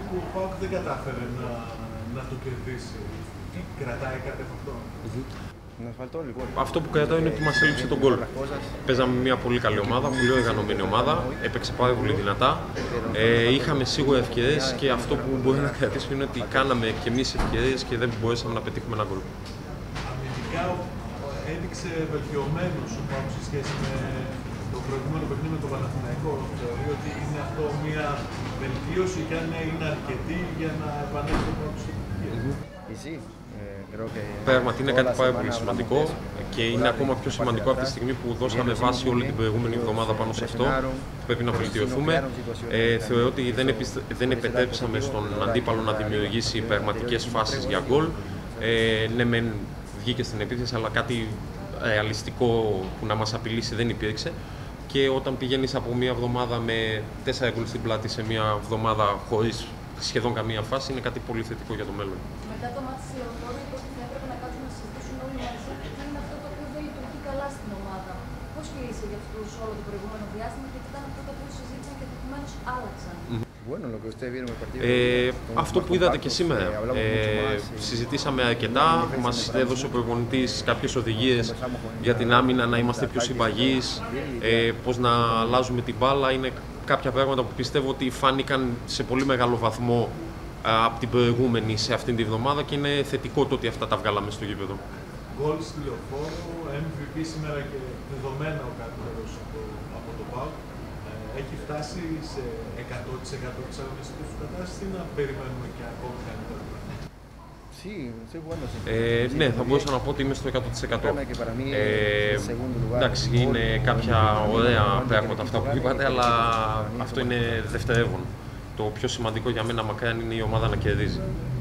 που ο ΠΑΟΚ δεν κατάφερε να το κερδίσει. Κρατάει κάτι από αυτό? Αυτό που κρατάω είναι ότι μας έλειψε τον γκολ. Παίζαμε μια πολύ καλή ομάδα, πολύ οργανωμένη ομάδα, έπαιξε πάρα πολύ δυνατά. Είχαμε σίγουρα ευκαιρίες και αυτό που μπορεί να κρατήσουμε είναι ότι κάναμε και εμείς ευκαιρίες και δεν μπορέσαμε να πετύχουμε ένα γκολ. Αμυντικά έδειξε βελτιωμένος ο ΠΑΟΚ σε σχέση με το προηγούμενο παιχνίδι με τον Παναθηναϊκό. Θεωρεί ότι είναι αυτό μια βελτίωση και αν είναι αρκετή για να επανέλθει το ΠΑΟΚ στην επιτυχία? Πράγματι είναι κάτι πάρα πολύ σημαντικό και είναι ακόμα πιο σημαντικό από τη στιγμή που δώσαμε βάση όλη την προηγούμενη εβδομάδα πάνω σε αυτό. Πρέπει να βελτιωθούμε. Θεωρώ ότι δεν επιτρέψαμε στον αντίπαλο να δημιουργήσει πραγματικές φάσεις για γκολ. Ναι, μεν βγήκε στην επίθεση, αλλά κάτι ρεαλιστικό που να μας απειλήσει δεν υπήρξε. Και όταν πηγαίνεις από μια εβδομάδα με 4 γκολ στην πλάτη σε μια εβδομάδα χωρίς σχεδόν καμία φάση, είναι κάτι πολύ θετικό για το μέλλον. Μετά το μάτι της Λεωφόρου, είπε ότι θα έπρεπε να κάτσουν να συζητήσουν όλοι μαζί τι είναι αυτό το οποίο δεν λειτουργεί καλά στην ομάδα. Πώς κλείσει για αυτούς όλο το προηγούμενο διάστημα και τι ήταν αυτό το οποίο συζήτησαν και ενδεχομένως άλλαξαν? Αυτό που είδατε και σήμερα. Συζητήσαμε αρκετά, μας έδωσε ο προπονητής κάποιες οδηγίες για την άμυνα, να είμαστε πιο συμπαγείς, πώς να αλλάζουμε την μπάλα. Είναι κάποια πράγματα που πιστεύω ότι φάνηκαν σε πολύ μεγάλο βαθμό από την προηγούμενη σε αυτήν τη βδομάδα και είναι θετικό το ότι αυτά τα βγάλαμε στο γήπεδο. Γκολ στη Λεωφόρο, MVP σήμερα και δεδομένα ο καλύτερος από το ΠΑΟΚ. Έχει φτάσει σε 100% της αγωνιστικής του κατάστασης ή να περιμένουμε και ακόμη καλύτερα? Ναι, θα μπορούσα να πω ότι είμαι στο 100%. Εντάξει, είναι κάποια ωραία πράγματα αυτά που είπατε, αλλά αυτό είναι δευτερεύον. Το πιο σημαντικό για μένα μακράν είναι η ομάδα να κερδίζει.